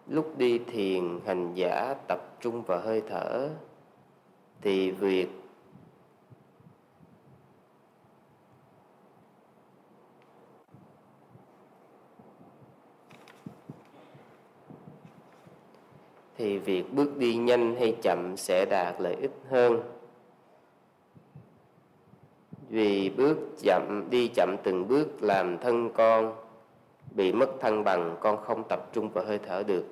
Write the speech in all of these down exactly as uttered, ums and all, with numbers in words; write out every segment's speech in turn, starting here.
Lúc đi thiền, hành giả tập trung vào hơi thở thì việc thì việc bước đi nhanh hay chậm sẽ đạt lợi ích hơn. Vì bước chậm, đi chậm từng bước làm thân con bị mất thăng bằng, con không tập trung vào hơi thở được.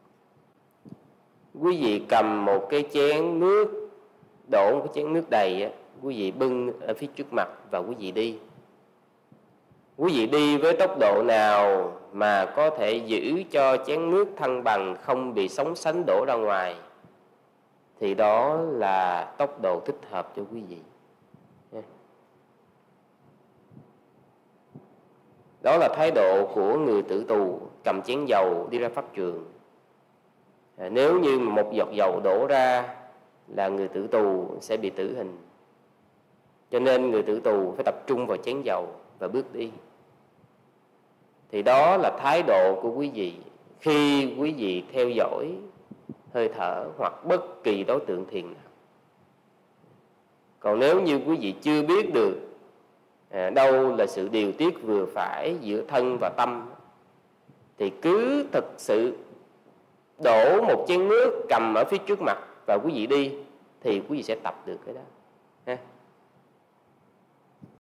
Quý vị cầm một cái chén nước, đổ một cái chén nước đầy á, quý vị bưng ở phía trước mặt và quý vị đi. Quý vị đi với tốc độ nào mà có thể giữ cho chén nước thăng bằng, không bị sóng sánh đổ ra ngoài, thì đó là tốc độ thích hợp cho quý vị. Đó là thái độ của người tử tù cầm chén dầu đi ra pháp trường. À, nếu như một giọt dầu đổ ra là người tử tù sẽ bị tử hình. Cho nên người tử tù phải tập trung vào chén dầu và bước đi. Thì đó là thái độ của quý vị khi quý vị theo dõi hơi thở hoặc bất kỳ đối tượng thiền nào. Còn nếu như quý vị chưa biết được à, đâu là sự điều tiết vừa phải giữa thân và tâm, thì cứ thực sự đổ một chén nước cầm ở phía trước mặt và quý vị đi, thì quý vị sẽ tập được cái đó ha.